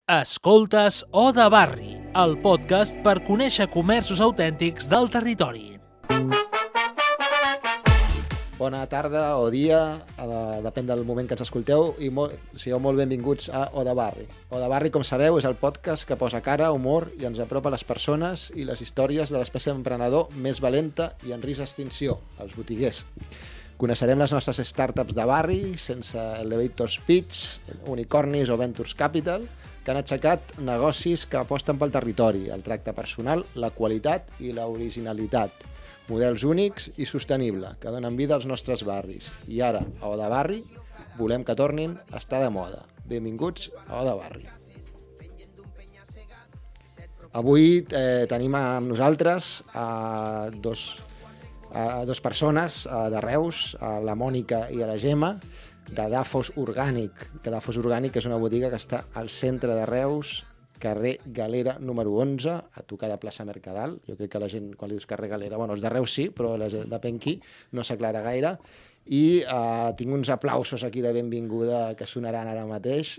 Escoltes O de Barri, el podcast per conèixer comerços autèntics del territori. Bona tarda o dia, depèn del moment que ens escolteu, i sigueu molt benvinguts a O de Barri. O de Barri, com sabeu, és el podcast que posa cara, humor i ens apropa a les persones i les històries de l'espècie d'emprenedor més valenta i en risc d'extinció, els botiguers. Coneixerem les nostres startups de barri, sense elevator speech, unicornis o ventures capital, que han aixecat negocis que aposten pel territori, el tracte personal, la qualitat i l'originalitat. Models únics i sostenibles, que donen vida als nostres barris. I ara, a O de Barri, volem que tornin a estar de moda. Benvinguts a O de Barri. Avui tenim amb nosaltres dos persones de Reus, la Mònica i la Gemma, de Dafos Orgànic, que Dafos Orgànic és una botiga que està al centre de Reus, carrer Galera número 11, a tocar de plaça Mercadal. Jo crec que la gent, quan li dius carrer Galera, bueno, els de Reus sí, però depèn qui, no s'aclara gaire. I tinc uns aplausos aquí de benvinguda que sonaran ara mateix.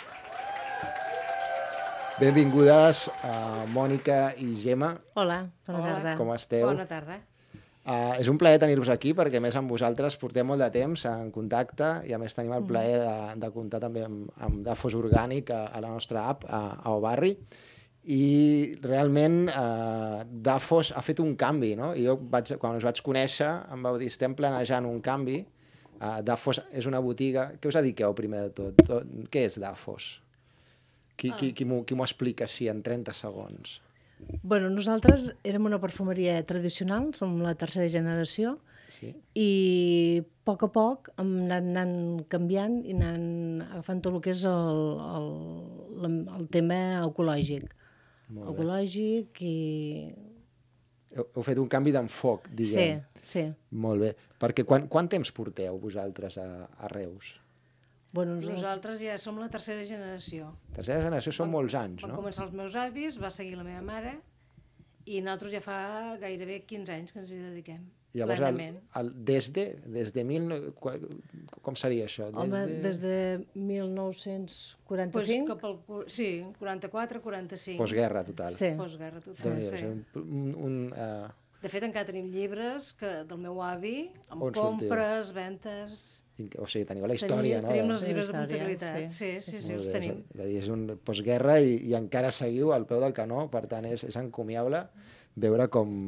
Benvingudes, Mònica i Gemma. Hola, bona tarda. Com esteu? Bona tarda. És un plaer tenir-vos aquí perquè, a més, amb vosaltres portem molt de temps en contacte i, a més, tenim el plaer de comptar també amb Dafos Orgànic a la nostra app, a O Barri. I realment Dafos ha fet un canvi, no? I jo, quan us vaig conèixer, em vau dir, estem planejant un canvi. Dafos és una botiga... Què us dediqueu, primer de tot? Què és Dafos? Qui m'ho explica així en 30 segons? Bueno, nosaltres érem una perfumeria tradicional, som la tercera generació, Sí. i a poc hem anat canviant i anant agafant tot el que és el tema ecològic. Ecològic i... Heu fet un canvi d'enfoc, diguem. Sí. Molt bé. Perquè quant temps porteu vosaltres a Reus? Bueno, Nosaltres ja som la tercera generació. Tercera generació són molts anys, Van no? començar els meus avis, va seguir la meva mare, i nosaltres ja fa gairebé 15 anys que ens hi dediquem. Llavors, plenament. com seria això? Home, des de Pues 1945... sí, 44, 45. Postguerra total. Sí. Postguerra total, sí. De fet, encara tenim llibres del meu avi, amb On sortiu? compres, ventes... O sigui, teniu la història, no? Tenim els La llibres de història, comptabilitat. sí. Sí, Molt els bé, tenim. és a dir, és un postguerra i encara seguiu al peu del canó, per tant, és encomiable veure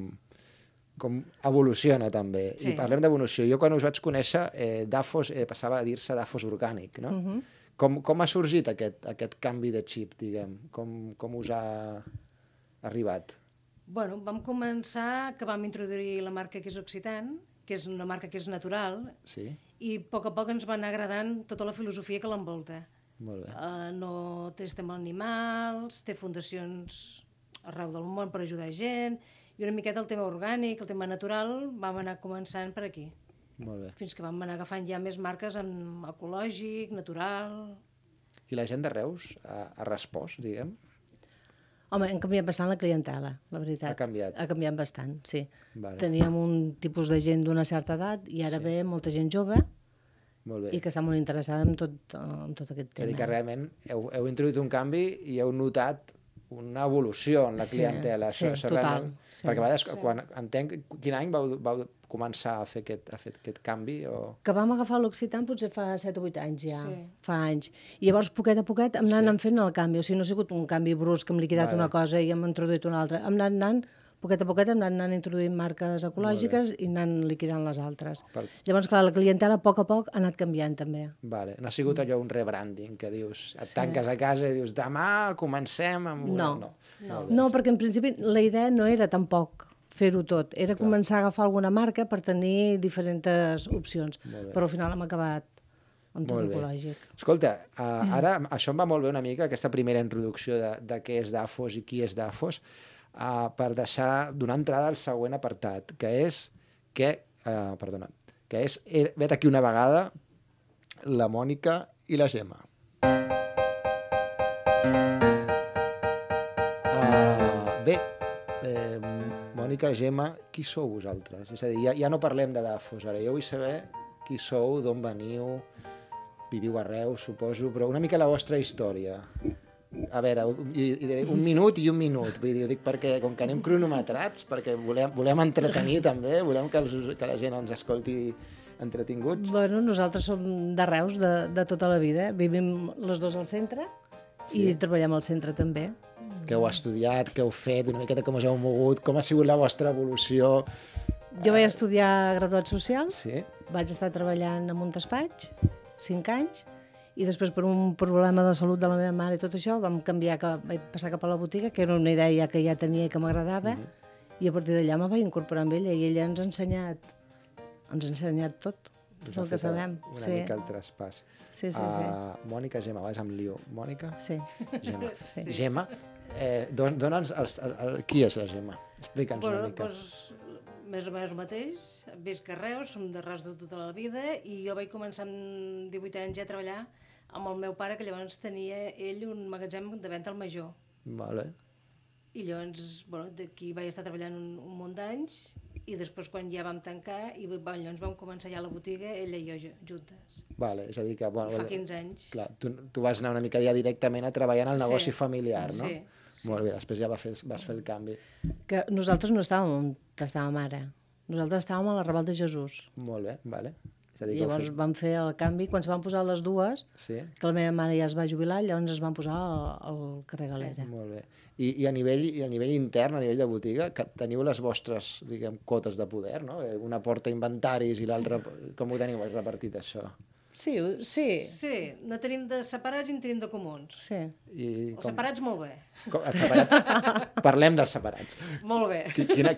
com evoluciona també. Sí. I parlem d'evolució. Jo quan us vaig conèixer, Dafos passava a dir-se Dafos Orgànic, no? Com ha sorgit aquest canvi de xip, diguem? Com us ha arribat? Bueno, vam començar que vam introduir la marca que és Occitan, que és una marca que és natural, Sí? i a poc ens va anar agradant tota la filosofia que l'envolta. Molt bé. No té estem animals, té fundacions arreu del món per ajudar gent, i una miqueta el tema orgànic, el tema natural, vam anar començant per aquí. Molt bé. Fins que vam anar agafant ja més marques en ecològic, natural... I la gent de Reus ha respost, diguem? Home, hem canviat bastant la clientela, la veritat. Ha canviat. Ha canviat bastant, sí. Vale. Teníem un tipus de gent d'una certa edat i ara ve molta gent jove Molt bé. i que està molt interessada en tot aquest És a dir, tema. que realment heu introduït un canvi i heu notat una evolució en la Sí, clientela. sí, Això total, realment... sí. Perquè a vegades, quan entenc... Quin any vau començar a fer aquest canvi? Que vam agafar l'Occitan potser fa 7 o 8 anys ja, Sí. fa anys. I llavors, poquet a poquet, hem anat fent el canvi. O sigui, no ha sigut un canvi brusc, hem liquidat una cosa i hem introduït una altra. Hem anat poquet a poquet, hem anat introduint marques ecològiques i anant liquidant les altres. Llavors, clar, la clientela a poc ha anat canviant també. Vale. No ha sigut allò un rebranding que dius, et tanques a casa i dius, demà comencem amb una... No, perquè en principi la idea no era tampoc fer-ho tot, era començar a agafar alguna marca per tenir diferents opcions, però al final hem acabat amb tot ecològic. Escolta, ara això em va molt bé una mica, aquesta primera introducció de què és Dafos i qui és Dafos, per donar entrada al següent apartat, que és he vet aquí una vegada la Mònica i la Gemma. Mònica, Gemma, qui sou vosaltres? És a dir, ja no parlem de Dafos ara, jo vull saber qui sou, d'on veniu, viviu a Reus, suposo, però una mica la vostra història. A veure, un minut i un minut. Vull dir, ho dic perquè, com que anem cronometrats, perquè volem entretenir també, volem que la gent ens escolti entretinguts. Bueno, nosaltres som de Reus de tota la vida. Vivim les dos al centre i treballem al centre també. Què heu estudiat, què heu fet, una miqueta com us heu mogut, com ha sigut la vostra evolució? Jo vaig estudiar graduat social, Sí? vaig estar treballant en un despatx 5 anys, i després per un problema de salut de la meva mare i tot això vaig passar cap a la botiga, que era una idea que ja tenia i que m'agradava, i a partir d'allà me vaig incorporar amb ella i ella ens ha ensenyat tot el que sabem. Una mica el traspàs. Sí. Mònica, Gemma, a vegades em lio. Mònica? Sí. Gemma. Sí. Gemma, dona'ns qui és la Gemma? Explica'ns una mica. Doncs, més o menys el mateix. Visc a Reus, som de Reus de tota la vida i jo vaig començar amb 18 anys ja a treballar amb el meu pare, que llavors tenia ell un magatzem de venda al Major. Vale. I llavors, d'aquí vaig estar treballant un munt d'anys i després quan ja vam tancar i llavors vam començar ja a la botiga, ella i jo juntes. Vale, és a dir que... Fa 15 anys. Clar, tu vas anar una mica ja directament a treballar en el negoci familiar, no? Sí. Molt bé, després ja vas fer el canvi. Que nosaltres no estàvem on estàvem ara. Nosaltres estàvem a la Raval de Jesús. Molt bé, vale. És a dir, I llavors vam fer el canvi, quan es van posar les dues, Sí? que la meva mare ja es va jubilar, llavors es van posar al carrer Galera. Molt bé. I a nivell intern, a nivell de botiga, que teniu les vostres, diguem, cotes de poder, no? Una porta inventaris i l'altra... Com ho teniu repartit, això? Sí. Sí, no tenim de separats i en tenim de comuns. Sí. I Els separats molt bé. Els separats? Parlem dels separats. Molt bé.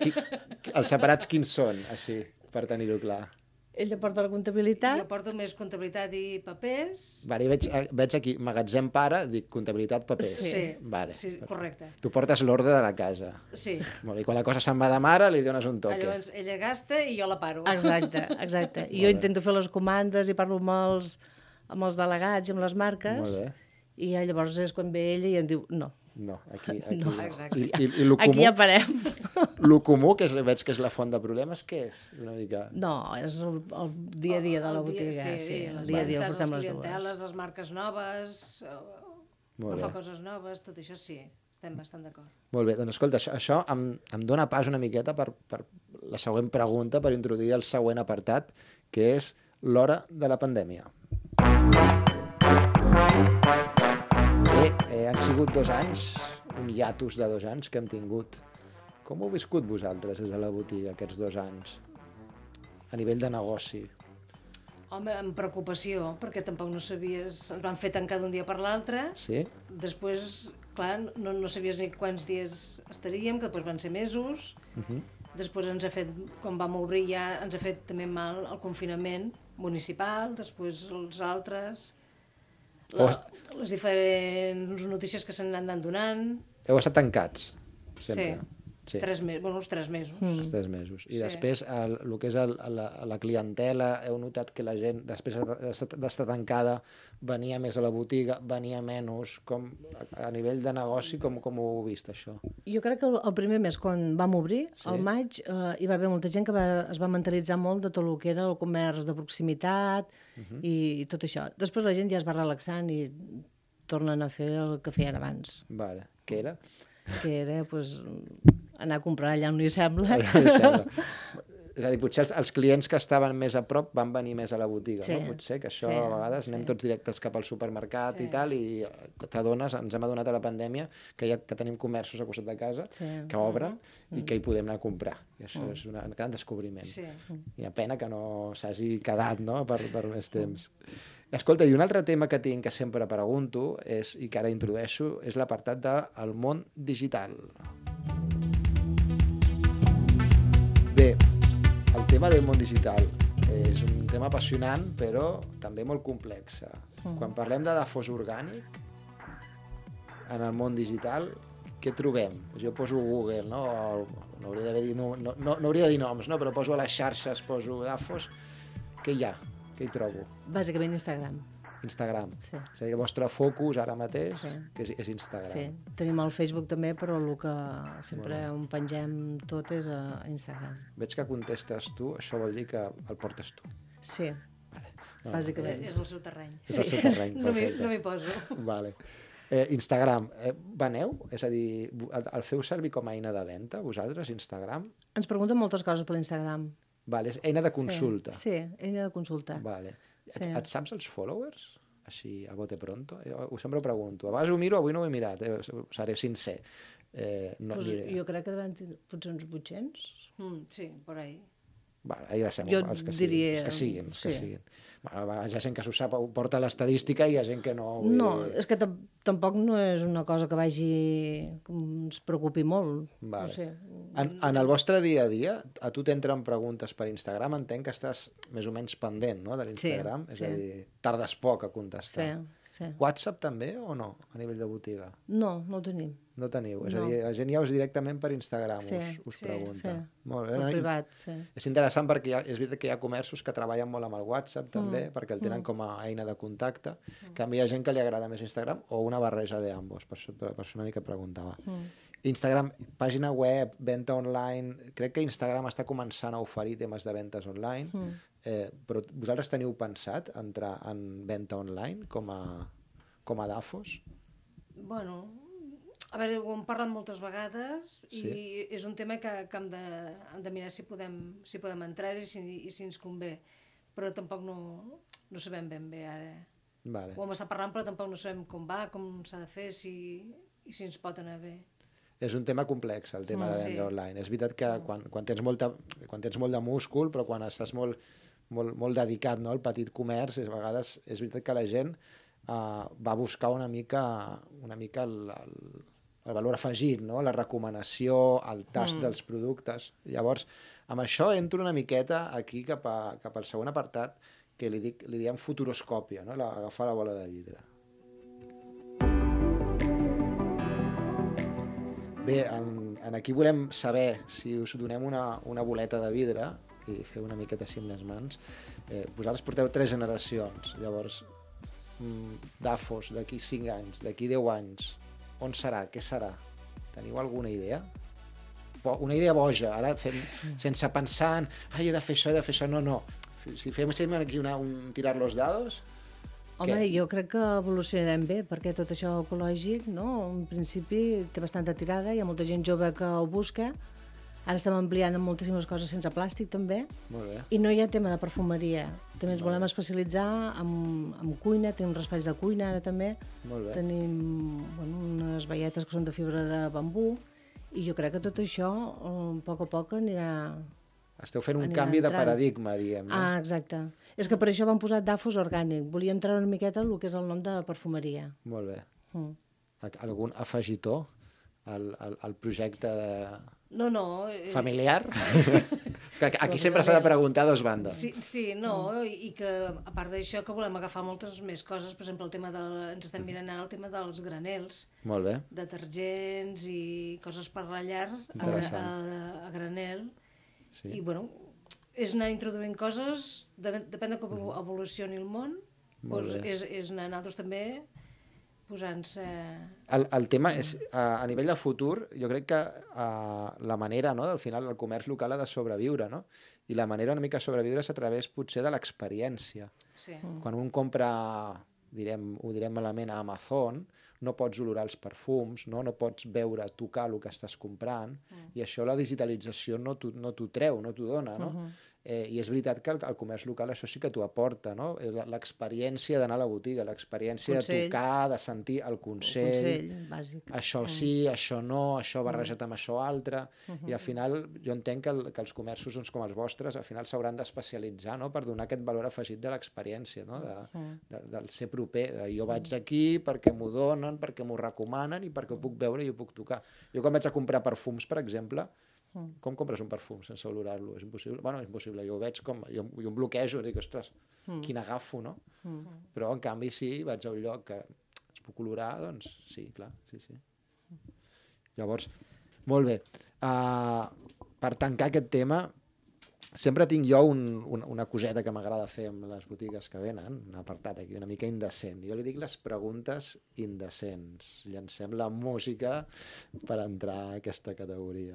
Els separats quins són, així, per tenir-ho clar? Ella porta la comptabilitat. Jo porto més comptabilitat i papers. Vale, veig aquí, magatzem pare, dic comptabilitat, papers. Sí, Vale. sí, correcte. Tu portes l'ordre de la casa. Sí. Molt bé, i quan la cosa se'n va de mare, li dones un toque. Llavors ella gasta i jo la paro. Exacte. I jo intento fer les comandes i parlo amb els delegats i amb les marques. Molt bé. I llavors és quan ve ella i em diu no. No, aquí No. no. Exacte. I lo comú, Aquí ja parem. lo comú, que veig que és la font de problemes, què és? Una mica... No, és el dia a dia de la botiga. Sí, el les dia a dia el ventes, portem les les dues. clienteles, les marques noves, Molt no fa bé. coses noves, tot això sí, estem bastant d'acord. Molt bé, doncs escolta, això em dona pas una miqueta per la següent pregunta, per introduir el següent apartat, que és l'hora de la pandèmia. Bé, han sigut 2 anys, un hiatus de 2 anys que hem tingut. Com ho heu viscut vosaltres des de la botiga aquests 2 anys? A nivell de negoci. Home, amb preocupació, perquè tampoc no sabies... Ens van fer tancar d'un dia per l'altre. Sí? Després, clar, no sabies ni quants dies estaríem, que després van ser mesos. Després ens ha fet, quan vam obrir ja, ens ha fet també mal el confinament municipal, després els altres... Les diferents notícies que s'han anat donant. Heu estat tancats, sempre. Sí. 3 mesos, uns 3 mesos. Els 3 mesos. I Sí. després, el que és la clientela, heu notat que la gent, després d'estar tancada, venia més a la botiga, venia menys. A nivell de negoci, com ho heu vist, això? Jo crec que el primer mes, quan vam obrir, al maig, hi va haver molta gent que es va mentalitzar molt de tot el que era el comerç de proximitat i tot això. Després la gent ja es va relaxant i tornen a fer el que feien abans, Vale. Què era? que era pues, anar a comprar allà on li sembla. És a dir, potser els clients que estaven més a prop van venir més a la botiga, Sí, no? Potser que això sí, a vegades anem tots directes cap al supermercat i tal, i t'adones, ens hem adonat a la pandèmia que tenim comerços a costat de casa que obren i que hi podem anar a comprar. I això és un gran descobriment. Sí. I una pena que no s'hagi quedat, no?, per més temps. Escolta, i un altre tema que tinc, que sempre pregunto, i que ara introdueixo, és l'apartat del món digital. Bé, el tema del món digital és un tema apassionant, però també molt complex. Quan parlem de dafós orgànic, en el món digital, què trobem? Jo poso Google, no? No hauria de dir noms, no? Però poso a les xarxes, poso dafós. Què hi ha? Què hi trobo? Bàsicament Instagram. Instagram. Sí. És a dir, el vostre focus ara mateix Sí. que és Instagram. Sí, tenim el Facebook també, però el que sempre on pengem tot és a Instagram. Veig que contestes tu, això vol dir que el portes tu. Sí, No, bàsicament. És el seu terreny. És el seu terreny, No perfecte. m'hi poso. Vale. Instagram, veneu? És a dir, el feu servir com a eina de venda, vosaltres, Instagram? Ens pregunten moltes coses per Instagram. Vale, és eina de consulta. Sí, eina de consulta. Vale. Sí. Et saps els followers? Així, a bote pronto? Jo sempre ho pregunto. A vegades ho miro, avui no ho he mirat, seré sincer. No, Pues jo crec que deuen tenir potser uns 800. Sí, por ahí. Bueno, ahí deixem Jo els que diria... siguin, els que siguin. Bueno, a vegades hi ha gent que s'ho sap, ho porta a l'estadística i hi ha gent que no... No, és que tampoc no és una cosa que vagi... que ens preocupi molt. Vale. No sé. En el vostre dia a dia, a tu t'entren preguntes per Instagram, entenc que estàs més o menys pendent, no?, de l'Instagram, és a dir, tardes poc a contestar. Sí. WhatsApp també o no, a nivell de botiga? No ho tenim. No teniu, és a dir, la gent ja us directament per Instagram us pregunta. Sí. Molt bé. Per privat, sí. És interessant perquè és veritat que hi ha comerços que treballen molt amb el WhatsApp també, perquè el tenen com a eina de contacte, en canvi hi ha gent que li agrada més Instagram o una barreja d'ambos, per això una mica preguntava. Instagram, pàgina web, venda online, crec que Instagram està començant a oferir temes de ventes online, però vosaltres teniu pensat entrar en venda online com a Dafos? Bueno, a veure, ho hem parlat moltes vegades i és un tema que hem de mirar si podem entrar i si ens convé, però tampoc no sabem ben bé ara. Vale. Ho hem estat parlant però tampoc no sabem com va, com s'ha de fer i si ens pot anar bé. És un tema complex, el tema de vendre online. És veritat que quan tens molt de múscul, però quan estàs molt dedicat, no, al petit comerç, a vegades és veritat que la gent va buscar una mica el valor afegit, no? La recomanació, el tast dels productes. Llavors, amb això entro una miqueta aquí cap al segon apartat, que li diem futuroscòpia, no? Agafar la bola de vidre. Bé, aquí volem saber si us donem una boleta de vidre i feu una miqueta així amb les mans. Vosaltres porteu 3 generacions, llavors Dafos d'aquí 5 anys, d'aquí 10 anys, on serà? Què serà? Teniu alguna idea? Una idea boja, ara fem sense pensar en he de fer això, no. Si fem aquí tirar los dados... Home, jo crec que evolucionarem bé, perquè tot això ecològic, no? En principi té bastanta tirada, hi ha molta gent jove que ho busca. Ara estem ampliant en moltíssimes coses sense plàstic, també. Molt bé. I no hi ha tema de perfumeria. També ens volem especialitzar en cuina, tenim espais de cuina ara també. Molt bé. Tenim unes baietes que són de fibra de bambú, i jo crec que tot això, a poc anirà... Esteu fent un canvi de paradigma, diguem, no? Ah, exacte. És que per això vam posar Dafos Orgànic. Volíem treure una miqueta el que és el nom de perfumeria. Molt bé. Algun afegitor al projecte familiar? Aquí sempre s'ha de preguntar a 2 bandes. Sí, i que a part d'això que volem agafar moltes més coses, per exemple, ens estem mirant ara el tema dels granels. Molt bé. Detergents i coses per la llar a granel. I, bueno, és anar introduint coses, depèn de com evolucioni el món, és anar nosaltres també posant-se... El tema és, a nivell de futur, jo crec que la manera, no?, al final el comerç local ha de sobreviure, no? I la manera una mica de sobreviure és a través potser de l'experiència. Sí. Quan un compra, ho direm malament, a Amazon, no pots olorar els perfums, no pots veure, tocar el que estàs comprant, i això la digitalització no t'ho treu, no t'ho dona, no? I és veritat que el comerç local això sí que t'ho aporta, no? L'experiència d'anar a la botiga, l'experiència de tocar, de sentir el consell. El consell, bàsic. Això sí, això no, això barrejat amb això altre, i al final jo entenc que els comerços com els vostres al final s'hauran d'especialitzar, no?, per donar aquest valor afegit de l'experiència, no?, del ser proper, jo vaig aquí perquè m'ho donen, perquè m'ho recomanen i perquè ho puc veure i ho puc tocar. Jo quan vaig a comprar perfums, per exemple, com compres un perfum sense olorar-lo? És impossible. Bueno, és impossible. Jo ho veig com... Jo em bloquejo, dic, ostres, quin agafo, no? Però, en canvi, sí, vaig a un lloc que es puc olorar, doncs sí, clar, sí. Llavors, molt bé. Per tancar aquest tema, sempre tinc jo una coseta que m'agrada fer amb les botigues que venen, un apartat aquí una mica indecent. Jo li dic les preguntes indecents. Llancem la música per entrar a aquesta categoria.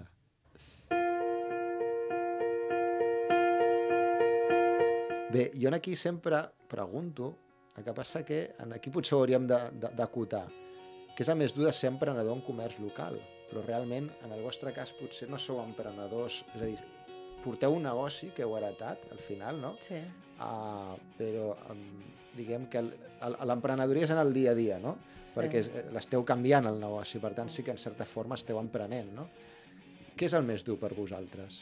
Bé, jo aquí sempre pregunto, el que passa que aquí potser ho hauríem d'acotar. què és el més dur de ser emprenedor en comerç local? Però realment, en el vostre cas, potser no sou emprenedors, és a dir, porteu un negoci que heu heretat, al final, no? Sí. Però diguem que l'emprenedoria és en el dia a dia, no? Sí. Perquè l'esteu canviant el negoci, per tant sí que en certa forma esteu emprenent, no? Què és el més dur per vosaltres?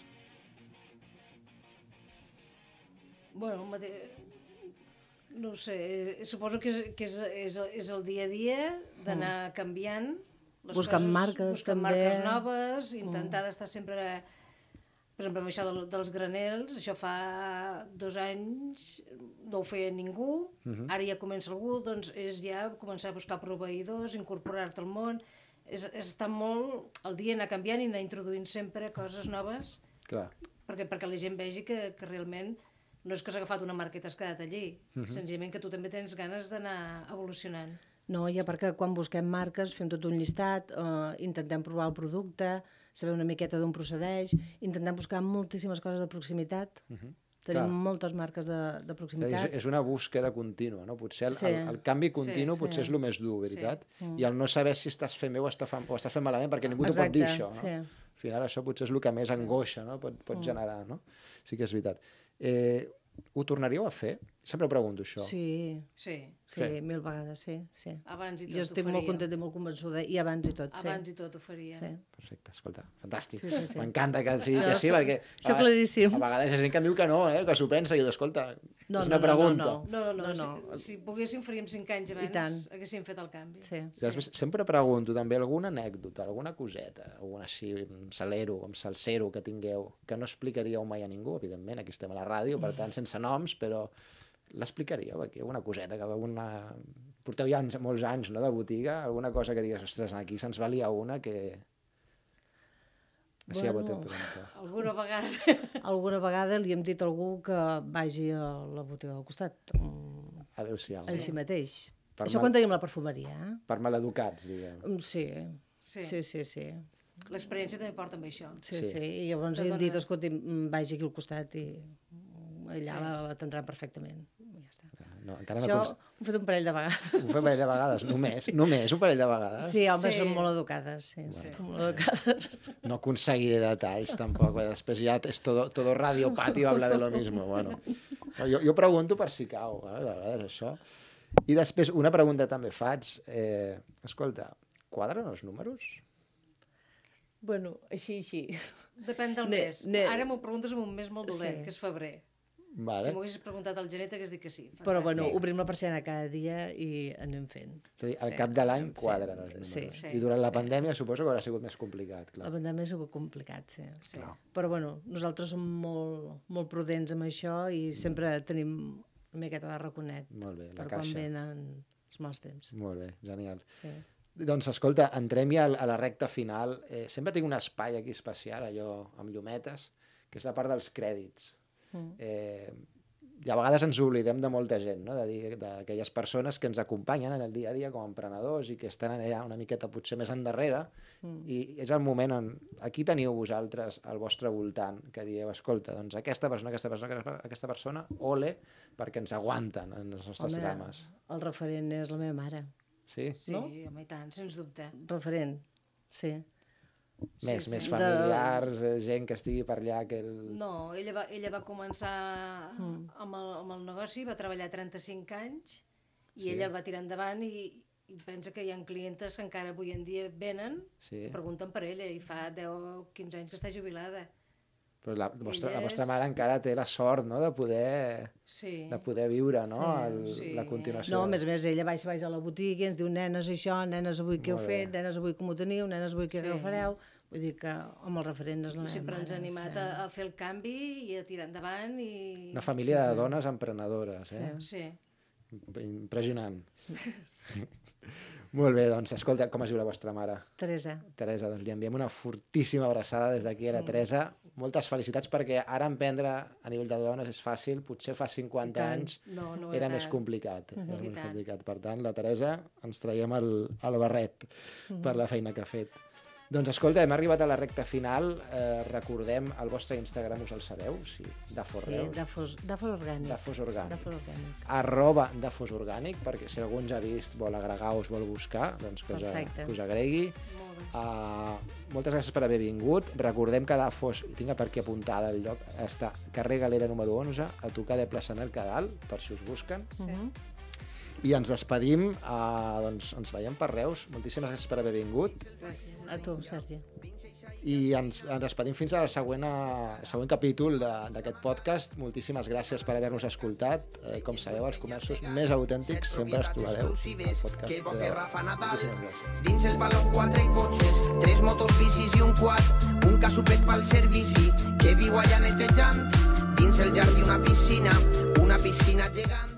Bueno, no ho sé, suposo que és el dia a dia d'anar canviant les Buscant coses, marques, buscant també. marques noves, intentar d'estar sempre... Per exemple, amb això dels granels, això fa 2 anys no ho feia ningú, ara ja comença algú, doncs és ja començar a buscar proveïdors, incorporar-te al món, és estar molt al dia, anar canviant i anar introduint sempre coses noves, Clar. perquè la gent vegi que realment no és que has agafat una marca i t'has quedat allí, senzillament que tu també tens ganes d'anar evolucionant. No, ja perquè quan busquem marques fem tot un llistat, intentem provar el producte, saber una miqueta d'on procedeix, intentem buscar moltíssimes coses de proximitat. Tenim Clar. moltes marques de És a dir, proximitat. és una búsqueda contínua, no? Potser Sí. el canvi continu Sí, potser sí. és el més dur, veritat? I el no saber si estàs fent bé o estàs fent malament, perquè ningú t'ho pot Exacte, dir, això, no? sí. Al final això potser és el que més angoixa, no? Pot generar, no? Sí que és veritat. Ho tornaríeu a fer? Sempre ho pregunto, això. Sí, Sí, sí, Sí. 1000 vegades, sí, sí. abans i tot Jo estic ho molt faria. contenta i molt convençuda, i abans i tot, sí. Abans i tot ho faria. Sí. Perfecte, escolta, fantàstic. Sí, sí, sí. M'encanta que sigui Això que sí, és- perquè això claríssim. a vegades hi ha gent que em diu que no, que s'ho pensa, i jo dic, escolta, No, és no, una no, pregunta. no, No. Si poguéssim faríem 5 anys abans, tant. haguéssim fet el canvi. Sí. I després, sempre pregunto també alguna anècdota, alguna coseta, alguna així, un salero, un salsero que tingueu, que no explicaríeu mai a ningú, evidentment, aquí estem a la ràdio, per tant, sense noms, però l'explicaríeu aquí, alguna coseta, que porteu ja molts anys, no?, de botiga, alguna cosa que digues, ostres, aquí se'ns valia una que... Així Bueno. a bote pronto. Alguna vegada... Alguna vegada li hem dit a algú que vagi a la botiga del costat, Adéu-siau. així mateix. Per Això mal- quan tenim la perfumeria, eh? Per maleducats, diguem. Sí, Sí. sí, sí, sí. L'experiència també porta amb això. Sí, Sí. sí. I llavors Que hem dit, dona- escolti, vagi aquí al costat i allà l'atendran perfectament. I ja està. No, encara no Això ho he fet un parell de vegades. Ho fem un parell de vegades, només un parell de vegades. Sí, home, Sí. són molt educades, sí. Són molt educades. No aconseguiré detalls, tampoc, perquè després ja és todo radio patio habla de lo mismo. Bueno, jo pregunto per si cau, a vegades això. I després, una pregunta també faig. Escolta, quadren els números? Bueno, així. Depèn del mes. Ara m'ho preguntes en un mes molt dolent, Sí. que és febrer. Vale. Si m'ho haguessis preguntat al gener, t'hagués dit que sí. Però Fantàstic. bueno, obrim la persiana cada dia i anem fent. És a dir, al cap de l'any quadren els números. Sí. Sí. I durant la pandèmia suposo que haurà sigut més complicat, La clar. pandèmia ha sigut complicat, sí. Clar. Però bueno, nosaltres som molt prudents amb això i sempre tenim una miqueta de raconet Molt bé, la per quan caixa. venen els mals temps. Molt bé, genial. Sí. Doncs escolta, entrem ja a la recta final. Sempre tinc un espai aquí especial, allò amb llumetes, que és la part dels crèdits. I a vegades ens oblidem de molta gent, no? De dir d'aquelles persones que ens acompanyen en el dia a dia com a emprenedors i que estan allà una miqueta potser més endarrere, i és el moment on aquí teniu vosaltres al vostre voltant que dieu, escolta, doncs aquesta persona, ole, perquè ens aguanten en els nostres drames. El referent és la meva mare. Sí? Sí, home, i tant, sens dubte. Referent, sí. Més familiars, gent que estigui per allà que... No, ella va començar amb el negoci, va treballar 35 anys i ella el va tirar endavant i pensa que hi ha clientes que encara avui en dia venen, Sí. pregunten per ella i fa 10 o 15 anys que està jubilada. Però la vostra és- mare encara té la sort, no?, de poder viure, no?, Sí. la continuació. No, a més, ella baix a la botiga i ens diu, nenes, això, nenes, avui què heu Molt bé. fet, nenes, avui com ho teniu, nenes, avui què agafareu. Vull dir que, home, el referent és la meva Sempre mare. ens ha animat sí. a fer el canvi i a tirar endavant i... Una família de dones emprenedores, Sí. Impressionant. Molt bé, doncs, escolta, com es diu la vostra mare? Teresa. Teresa, doncs li enviem una fortíssima abraçada des d'aquí a la Teresa. Moltes felicitats, perquè ara emprendre a nivell de dones és fàcil, potser fa 50 anys No era era més tant. complicat. Era I més tant. complicat. Per tant, la Teresa, ens traiem el barret per la feina que ha fet. Doncs escolta, hem arribat a la recta final. Recordem, el vostre Instagram us el sabeu? Sí, Dafos Reus. Dafos Orgànic. Dafos Orgànic. @dafosorgànic, perquè si algú ens ha vist, vol agregar o us vol buscar, doncs que us agregui. Moltes gràcies per haver vingut. Recordem que Dafos, tinc per aquí apuntada el lloc, està carrer Galera número 11, a tocar de plaça Mercadal, per si us busquen. I ens despedim, doncs ens veiem per Reus. Moltíssimes gràcies per haver vingut. Gràcies a tu, Sergi. I ens despedim fins al següent capítol d'aquest podcast. Moltíssimes gràcies per haver-nos escoltat. Com sabeu, els comerços més autèntics sempre els trobareu al podcast de Moltíssimes gràcies. Dins el baló 4 cotxes, 3 motos, bicis i un quad, un casupet pel servici que viu allà netejant. Dins el jardí una piscina gegant.